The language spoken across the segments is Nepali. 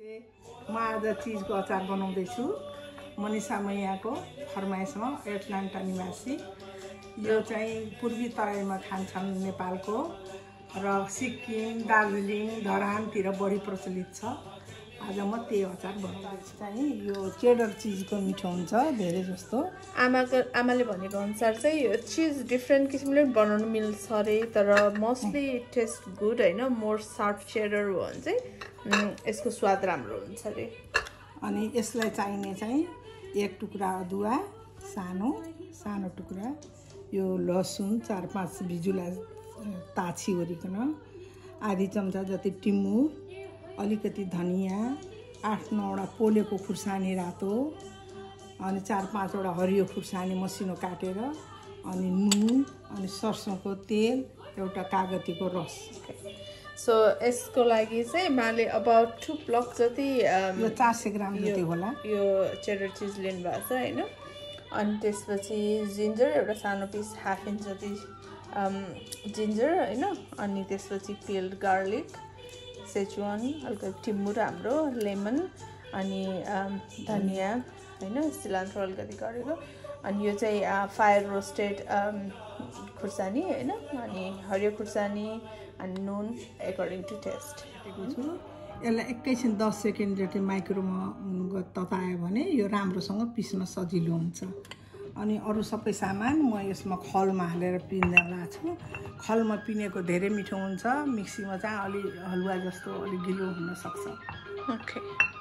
म आज चीजको अचार बनाउँदैछु मनिषा मैयाको फरमाइसमा एटलान्टा निवासी। यो चाहिँ पूर्वी तराईमा खान्छन् नेपालको र सिक्किम दार्जिलिङ धरानतिर बढी प्रचलित छ। आज म त्यही अचार बनाउँदैछु। चाहिँ यो चेडर चिजको मिठो हुन्छ धेरै जस्तो। आमाले भनेको अनुसार चाहिँ यो चिज डिफ्रेन्ट किसिमले बनाउनु मिल्छ अरे, तर मोस्टली टेस्ट गुड होइन। मोर सार्प चेडर हो भने चाहिँ यसको स्वाद राम्रो हुन्छ अरे। अनि यसलाई चाहिने चाहिँ एक टुक्रा अदुवा सानो सानो टुक्रा, यो लसुन 4-5 बिजुला ताछी ओरिकन, आधी चम्चा जति टिमुर, अलिकति धनिया, 8-9वटा पोलेको खुर्सानी रातो, अनि 4-5वटा हरियो खुर्सानी मसिनो काटेर, अनि नुन, अनि सरसोको तेल, एउटा कागतीको रस। सो यसको लागि चाहिँ माले अबाउट 2 ब्लक जति यो 400 ग्राम जति होला यो चेडर चिज लिनु भएको छ होइन। अनि त्यसपछि जिन्जर एउटा सानो पिस 1/2 इन्च जति जिन्जर होइन। अनि त्यसपछि पिल्ड गार्लिक, सेचुवान, अलिकति टिमुर हाम्रो, लेमन, अनि धनिया होइन, सिलान्ट्रो अलिकति गरेको। अनि यो चाहिँ फायर रोस्टेड खुर्सानी होइन, अनि हरियो खुर्सानी, अनि नुन एकर्डिङ टु टेस्ट। यसलाई एकैछिन 10 सेकेन्ड जति माइक्रोमा ततायो भने यो राम्रोसँग पिस्न सजिलो हुन्छ। अनि अरू सबै सामान म यसमा खलमा हालेर पिन्दा छु। खलमा पिनेको धेरै मिठो हुन्छ, मिक्सीमा चाहिँ अलि हलुवा जस्तो अलि गिलो हुन सक्छ। ओके,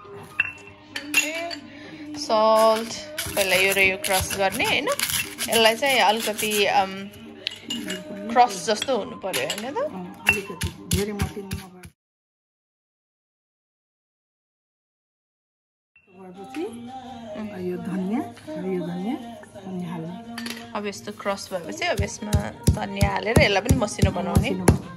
सल्ट पहिला यो र यो क्रस गर्ने होइन। यसलाई चाहिँ अलिकति क्रस जस्तो हुनु पर्यो होइन त, अलिकति धेरै मात्रै नभए। यो धनिया हरियो धनिया अनि हाल्ने। अब यस्तो क्रस भएपछि अब यसमा धनिया हालेर यसलाई पनि मसिनो बनाउने।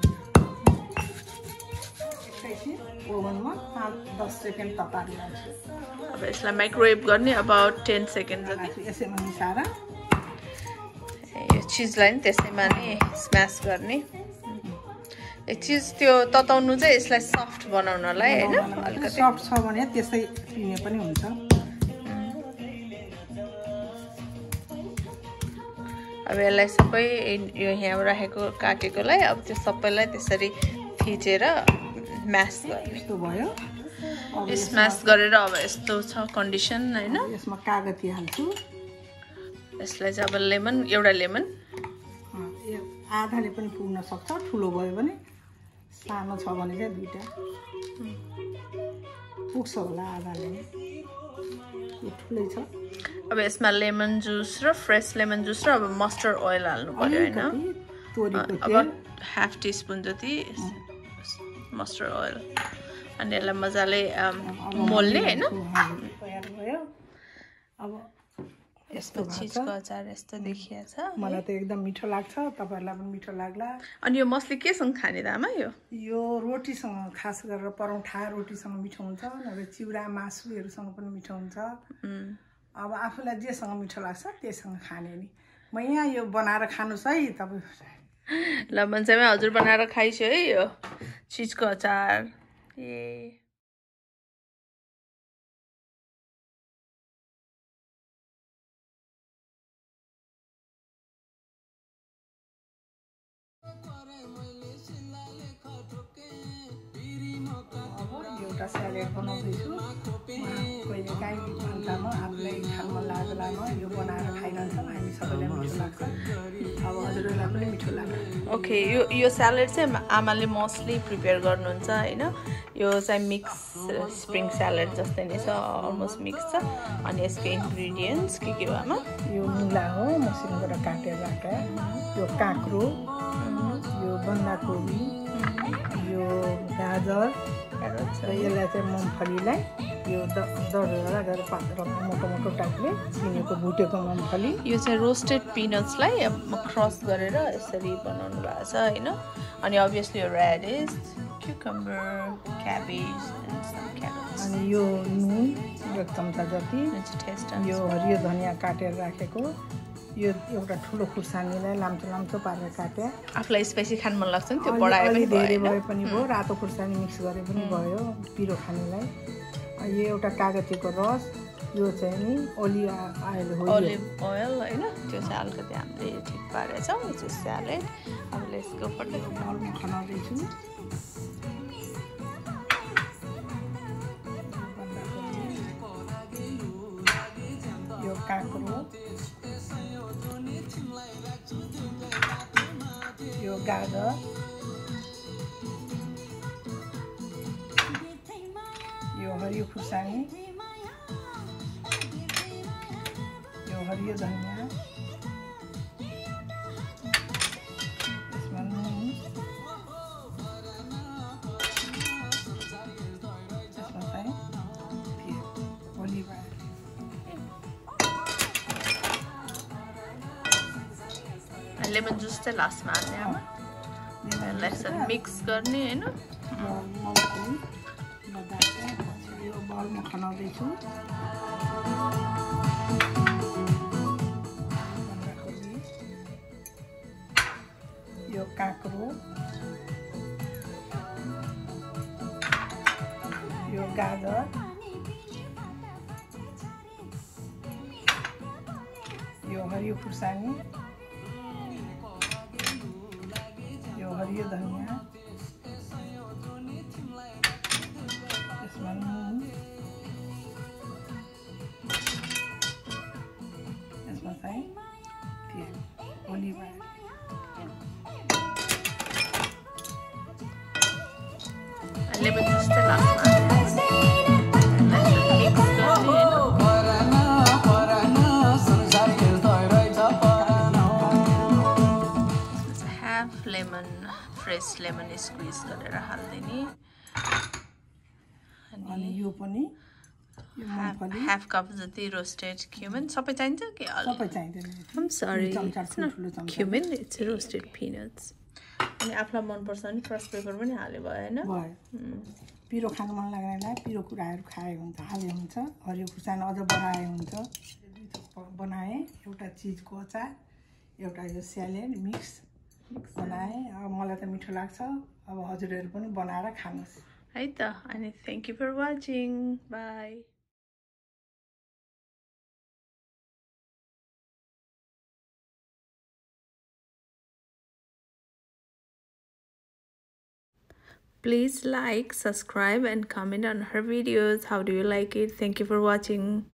ओभनमा 5-10 सेकेन्ड तताएर अब यसलाई माइक्रोवेभ गर्ने अबाउट 10 सेकेन्ड जति। यसैमा मिसाएर यो चिजलाई नि त्यसैमा नि स्म्यास गर्ने। एक चिज त्यो तताउनु चाहिँ यसलाई सफ्ट बनाउनलाई होइन। अलिकति सफ्ट छ भने त्यसै पिने पनि हुन्छ। अब यसलाई सबै यो यहाँ राखेको काटेकोलाई अब त्यो सबैलाई त्यसरी थिचेर म्यास गर्ने। यस्तो भयो। स्म्यास गरेर अब यस्तो छ कन्डिसन होइन। यसमा कागती हाल्छु। यसलाई चाहिँ अब लेमन, एउटा लेमन आधाले पनि पुग्न सक्छ, ठुलो भयो भने। सानो छ भने चाहिँ 2टा पुग्छ होला आधाले। यो ठुलै छ। अब यसमा लेमन जुस र फ्रेस लेमन जुस र अब मस्टर्ड ओइल हाल्नु पर्यो होइन। अब 1/2 टीस्पुन जति मस्टर्ड ओइल। अनि यसलाई मजाले मोल्ने होइन। तयार भयो। अब यस्तो चिजको अचार यस्तो देखिएछ। मलाई त एकदम मिठो लाग्छ, तपाईहरुलाई पनि मिठो लाग्ला। अनि यो मस्ली केसँग खाने त आमा? यो रोटीसँग, खास गरेर परोठा रोटीसँग मिठो हुन्छ, नभए चिउरा मासुहरुसँग पनि मिठो हुन्छ। अब आफूलाई जेसँग मिठो लाग्छ त्यससँग खाने नि। म यहाँ यो बनाएर खानुस् है तपाई। ल मन्छेमा हजुर बनाएर खाइछु है यो चिजको अचार। ए एउटा स्यालेड बनाउँदैछु। कहिले काहीँ अन्तामा आफूलाई खान मन लागेको बेलामा यो बनाएर खाइरहन्छौँ हामी सबैलाई मिठो लाग्छ। अब हजुरहरूलाई पनि मिठो लाग्छ। ओके, यो स्यालेड चाहिँ आमाले मोस्टली प्रिपेयर गर्नुहुन्छ होइन। यो चाहिँ मिक्स स्प्रिङ स्यालेड जस्तै नै छ, अलमोस्ट मिक्स छ। अनि यसको इन्ग्रिडियन्ट्स के हो आमा? यो मुला हो मसिनोबाट काटेर राखेका, यो काँक्रो, यो बन्दाकोपी, यो गाजर र यसलाई चाहिँ मुमफलीलाई यो दरदरा गरेर पातलो मोटो मोटो टाइपले चिनेको भुटेको मुमफली। यो चाहिँ रोस्टेड पिनट्सलाई क्रस गरेर यसरी बनाउनु भएको छ होइन। अनि अभियसली यो radish, cucumber, cabbage and some carrots. अनि यो नुन 1 चम्चा जति, यो हरियो धनिया काटेर राखेको, यो एउटा ठुलो खुर्सानीलाई लाम्चो लाम्चो पारेर काटे। आफूलाई स्पाइसी खान मन लाग्छ नि त्यो बढाए पनि धेरै भए पनि भयो, रातो खुर्सानी मिक्स गरे पनि भयो पिरो खानेलाई। यो एउटा कागतीको रस, यो चाहिँ नि ओलिभ ओइल हो। ओलिभ ओइल हैन, त्यो चाहिँ अलिकति हामीले ठिक पारेछौँ। यो स्यालेड अब लेट्स गो फर द बलमा खनाउँदैछु। यो काँक्रो, यो गाजर, यो हरियो खुर्सानी, यो हरियो धनिया, यसमा नुन, यसमा चाहिँ ओलिभ ओइल, लेमन जुस चाहिँ लास्टमा हाल्ने अब यसलाई यसरी मिक्स गर्ने हैन। यो बलमा खनाउँदैछु। यो काँक्रो, यो गाजर, यो हरियो खुर्सानी, यो हरियो धनिया, यसमा नुन, यसमा चाहिँ ओलिभ ओइल, लेमन जुस चाहिँ लास्टमा half lemon, fresh lemon squeeze गरेर हाल्दिने। अनि यो पनि हाफ कप जति रोस्टेड क्युमिन। सबै चाहिन्छ कि सबै चाहिँदैन। I'm sorry, it's not cumin, it's roasted peanuts. अनि आफूलाई मनपर्छ भने फ्रेस पेपर पनि हाले भयो हैन। पिरो खानु मन लाग्नेलाई पिरो कुराहरू खाए हुन्छ, हाले हुन्छ। हरियो खुर्सानी अझ बनाए हुन्छ। बनाएँ एउटा चिजको अचार, एउटा यो स्यालेड मिक्स बनाएँ। अब मलाई त मिठो लाग्छ। अब हजुरहरू पनि बनाएर खानुहोस् है त। अनि thank you for watching, bye. Please like, subscribe and comment on her videos. How do you like it? Thank you for watching.